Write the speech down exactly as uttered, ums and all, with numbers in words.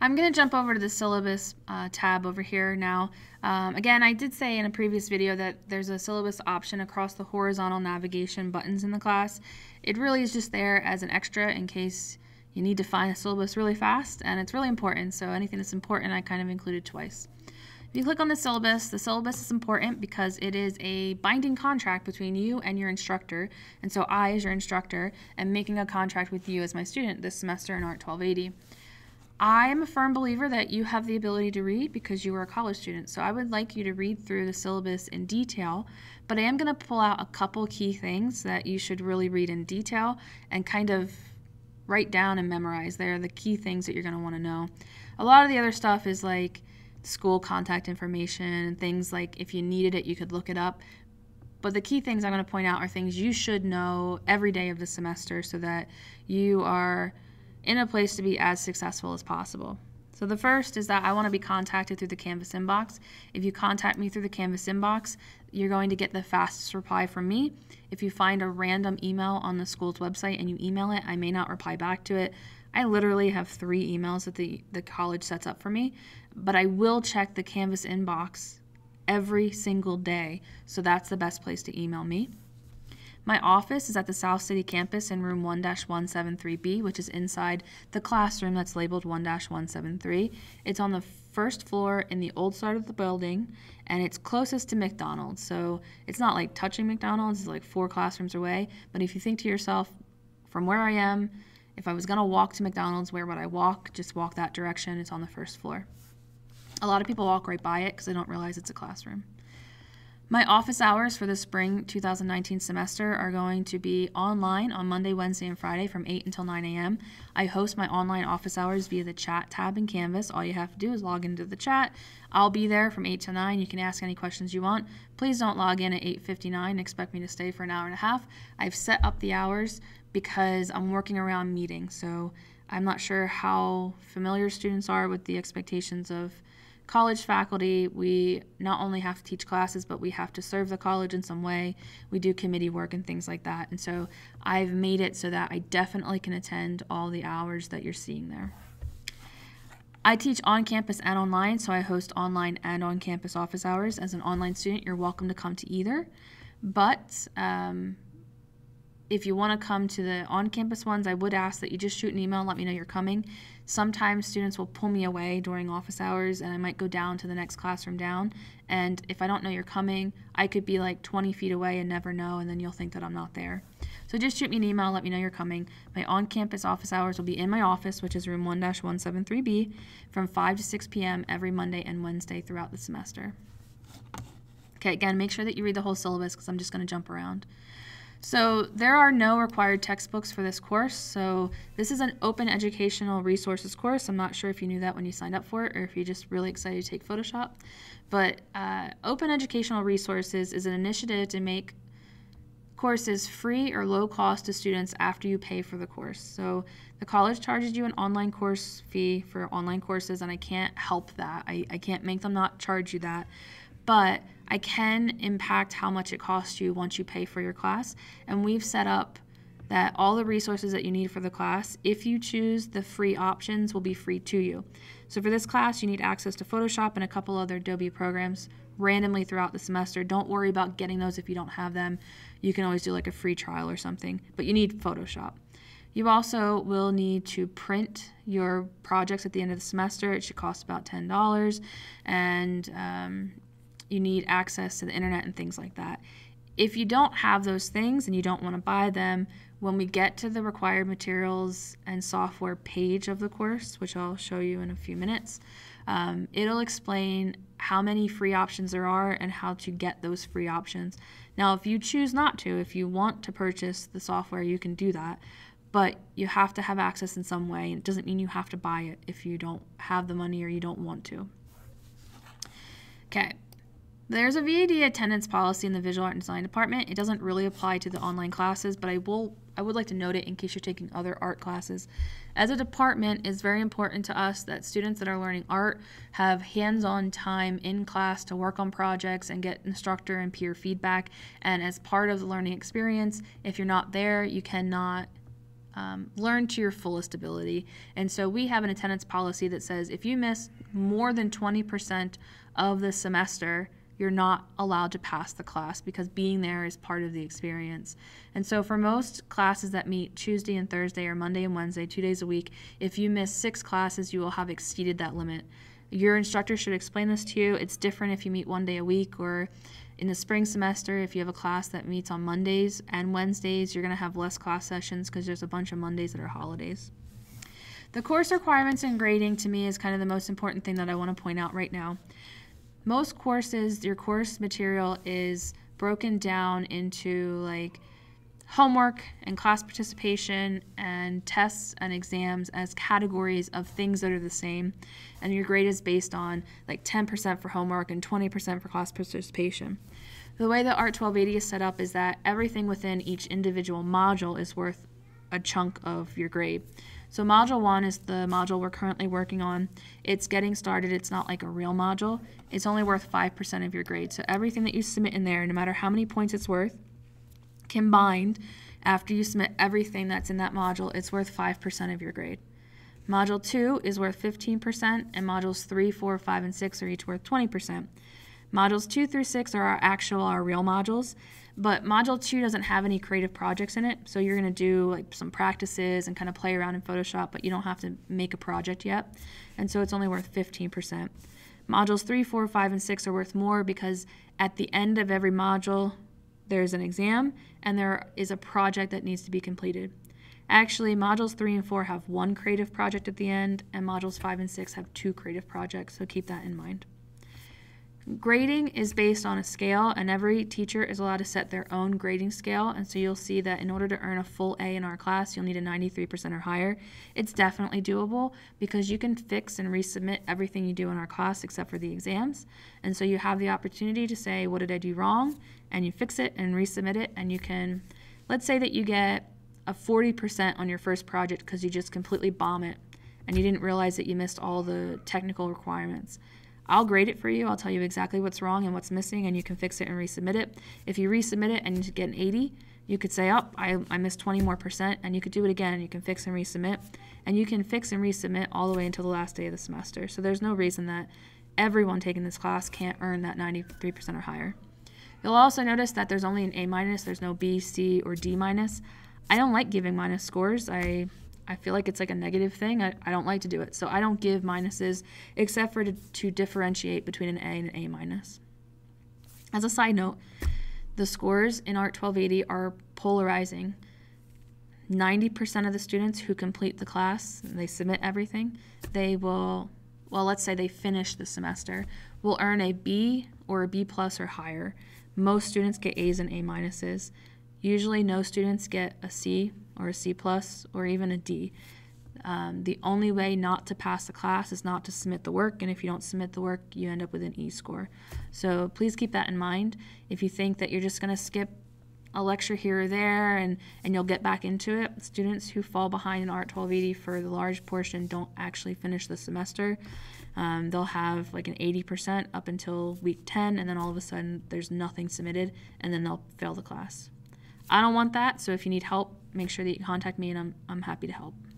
I'm going to jump over to the syllabus uh, tab over here now. Um, again, I did say in a previous video that there's a syllabus option across the horizontal navigation buttons in the class. It really is just there as an extra in case you need to find a syllabus really fast, and it's really important, so anything that's important I kind of included twice. If you click on the syllabus, the syllabus is important because it is a binding contract between you and your instructor, and so I, as your instructor, am making a contract with you as my student this semester in ART twelve eighty. I am a firm believer that you have the ability to read because you are a college student, so I would like you to read through the syllabus in detail, but I am going to pull out a couple key things that you should really read in detail and kind of write down and memorize. They're the key things that you're going to want to know. A lot of the other stuff is like school contact information and things like if you needed it, you could look it up. But the key things I'm going to point out are things you should know every day of the semester so that you are in a place to be as successful as possible. So the first is that I want to be contacted through the Canvas inbox. If you contact me through the Canvas inbox, you're going to get the fastest reply from me. If you find a random email on the school's website and you email it, I may not reply back to it. I literally have three emails that the, the college sets up for me, but I will check the Canvas inbox every single day, so that's the best place to email me. My office is at the South City campus in room one dash one seventy-three B, which is inside the classroom that's labeled one dash one seventy-three. It's on the first floor in the old side of the building, and it's closest to McDonald's. So it's not like touching McDonald's, it's like four classrooms away. But if you think to yourself, from where I am, if I was going to walk to McDonald's, where would I walk? Just walk that direction. It's on the first floor. A lot of people walk right by it because they don't realize it's a classroom. My office hours for the spring two thousand nineteen semester are going to be online on Monday, Wednesday, and Friday from eight until nine A M I host my online office hours via the chat tab in Canvas. All you have to do is log into the chat. I'll be there from eight to nine. You can ask any questions you want. Please don't log in at eight fifty-nine and expect me to stay for an hour and a half. I've set up the hours because I'm working around meetings, so I'm not sure how familiar students are with the expectations of college faculty. We not only have to teach classes, but we have to serve the college in some way. We do committee work and things like that. And so I've made it so that I definitely can attend all the hours that you're seeing there. I teach on campus and online, so I host online and on campus office hours. As an online student, you're welcome to come to either. But um, if you want to come to the on-campus ones, I would ask that you just shoot an email and let me know you're coming. Sometimes students will pull me away during office hours, and I might go down to the next classroom down. And if I don't know you're coming, I could be like twenty feet away and never know, and then you'll think that I'm not there. So just shoot me an email, let me know you're coming. My on-campus office hours will be in my office, which is room one dash one seventy-three B, from five to six P M every Monday and Wednesday throughout the semester. Okay, again, make sure that you read the whole syllabus because I'm just going to jump around. So there are no required textbooks for this course. So this is an open educational resources course. I'm not sure if you knew that when you signed up for it or if you're just really excited to take Photoshop. But uh, Open Educational Resources is an initiative to make courses free or low cost to students after you pay for the course. So the college charges you an online course fee for online courses, and I can't help that. I, I can't make them not charge you that. But I can impact how much it costs you once you pay for your class. And we've set up that all the resources that you need for the class, if you choose the free options, will be free to you. So for this class, you need access to Photoshop and a couple other Adobe programs randomly throughout the semester. Don't worry about getting those if you don't have them. You can always do like a free trial or something, but you need Photoshop. You also will need to print your projects at the end of the semester. It should cost about ten dollars, and um, you need access to the internet and things like that. If you don't have those things and you don't want to buy them, when we get to the required materials and software page of the course, which I'll show you in a few minutes, um, it'll explain how many free options there are and how to get those free options. Now, if you choose not to, if you want to purchase the software, you can do that, but you have to have access in some way, and it doesn't mean you have to buy it if you don't have the money or you don't want to. Okay. There's a V A D attendance policy in the Visual Art and Design department. It doesn't really apply to the online classes, but I will I would like to note it in case you're taking other art classes. As a department, it's very important to us that students that are learning art have hands-on time in class to work on projects and get instructor and peer feedback. And as part of the learning experience, if you're not there, you cannot um, learn to your fullest ability. And so we have an attendance policy that says if you miss more than twenty percent of the semester, you're not allowed to pass the class, because being there is part of the experience. And so for most classes that meet Tuesday and Thursday or Monday and Wednesday, two days a week, if you miss six classes, you will have exceeded that limit. Your instructor should explain this to you. It's different if you meet one day a week, or in the spring semester, if you have a class that meets on Mondays and Wednesdays, you're going to have less class sessions because there's a bunch of Mondays that are holidays. The course requirements and grading, to me, is kind of the most important thing that I want to point out right now. Most courses, your course material is broken down into like homework and class participation and tests and exams as categories of things that are the same, and your grade is based on like ten percent for homework and twenty percent for class participation. The way that ART twelve eighty is set up is that everything within each individual module is worth a chunk of your grade. So module one is the module we're currently working on. It's getting started. It's not like a real module. It's only worth five percent of your grade. So everything that you submit in there, no matter how many points it's worth, combined, after you submit everything that's in that module, it's worth five percent of your grade. Module two is worth fifteen percent, and modules three, four, five, and six are each worth twenty percent. Modules two through six are our actual, our real modules, but module two doesn't have any creative projects in it, so you're going to do like some practices and kind of play around in Photoshop, but you don't have to make a project yet, and so it's only worth fifteen percent. Modules three, four, five, and six are worth more because at the end of every module, there's an exam, and there is a project that needs to be completed. Actually, modules three and four have one creative project at the end, and modules five and six have two creative projects, so keep that in mind. Grading is based on a scale, and every teacher is allowed to set their own grading scale, and so you'll see that in order to earn a full A in our class, you'll need a ninety-three percent or higher. It's definitely doable because you can fix and resubmit everything you do in our class except for the exams, and so you have the opportunity to say, what did I do wrong? And you fix it and resubmit it, and you can, let's say that you get a forty percent on your first project because you just completely bomb it and you didn't realize that you missed all the technical requirements. I'll grade it for you. I'll tell you exactly what's wrong and what's missing, and you can fix it and resubmit it. If you resubmit it and you get an eighty, you could say, oh, I, I missed twenty more percent, and you could do it again, and you can fix and resubmit. And you can fix and resubmit all the way until the last day of the semester. So there's no reason that everyone taking this class can't earn that ninety-three percent or higher. You'll also notice that there's only an A minus. There's no B, C, or D minus. I don't like giving minus scores. I I feel like it's like a negative thing. I, I don't like to do it. So I don't give minuses except for to, to differentiate between an A and an A minus. As a side note, the scores in ART twelve eighty are polarizing. ninety percent of the students who complete the class, they submit everything, they will, well, let's say they finish the semester, will earn a B or a B plus or higher. Most students get A's and A minuses. Usually no students get a C or a C plus or even a D. Um, the only way not to pass the class is not to submit the work, and if you don't submit the work, you end up with an E score. So please keep that in mind. If you think that you're just going to skip a lecture here or there and, and you'll get back into it, students who fall behind in ART twelve eighty for the large portion don't actually finish the semester. Um, they'll have like an eighty percent up until week ten, and then all of a sudden there's nothing submitted, and then they'll fail the class. I don't want that, so if you need help, make sure that you contact me, and I'm, I'm happy to help.